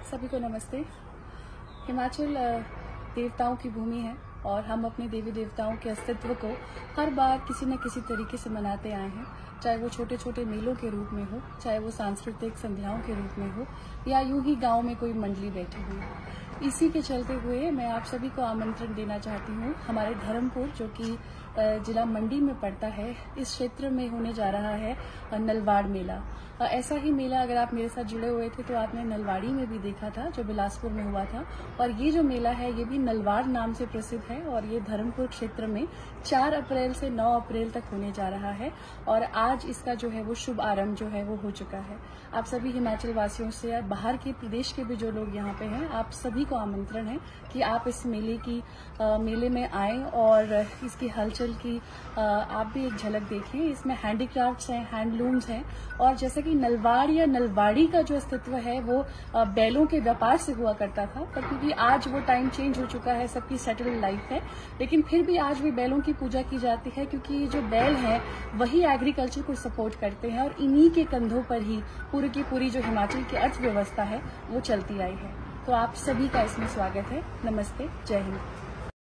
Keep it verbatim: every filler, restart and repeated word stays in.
सभी को नमस्ते। हिमाचल देवताओं की भूमि है और हम अपने देवी देवताओं के अस्तित्व को हर बार किसी न किसी तरीके से मनाते आए हैं, चाहे वो छोटे छोटे मेलों के रूप में हो, चाहे वो सांस्कृतिक संध्याओं के रूप में हो, या यूं ही गांव में कोई मंडली बैठी हुई हो। इसी के चलते हुए मैं आप सभी को आमंत्रण देना चाहती हूँ हमारे धर्मपुर, जो कि जिला मंडी में पड़ता है, इस क्षेत्र में होने जा रहा है नलवाड़ मेला। ऐसा ही मेला अगर आप मेरे साथ जुड़े हुए थे तो आपने नलवाड़ी में भी देखा था, जो बिलासपुर में हुआ था। और ये जो मेला है ये भी नलवाड़ नाम से प्रसिद्ध है और ये धर्मपुर क्षेत्र में चार अप्रैल से नौ अप्रैल तक होने जा रहा है। और आज इसका जो है वो शुभ आरंभ जो है वो हो चुका है। आप सभी हिमाचल वासियों से या बाहर के प्रदेश के भी जो लोग यहाँ पे हैं, आप सभी को आमंत्रण है कि आप इस मेले की आ, मेले में आएं और इसकी हलचल की आ, आप भी एक झलक देखें। इसमें हैंडीक्राफ्ट्स हैं, हैंडलूम्स हैं, और जैसे कि नलवाड़ या नलवाड़ी का जो अस्तित्व है वो बैलों के व्यापार से हुआ करता था, पर क्योंकि आज वो टाइम चेंज हो चुका है, सबकी सेटल्ड लाइफ है, लेकिन फिर भी आज भी बैलों की पूजा की जाती है, क्योंकि जो बैल है वही एग्रीकल्चर को सपोर्ट करते हैं और इन्हीं के कंधों पर ही पूरी की पूरी जो हिमाचल की अर्थव्यवस्था है वो चलती आई है। तो आप सभी का इसमें स्वागत है। नमस्ते, जय हिंद।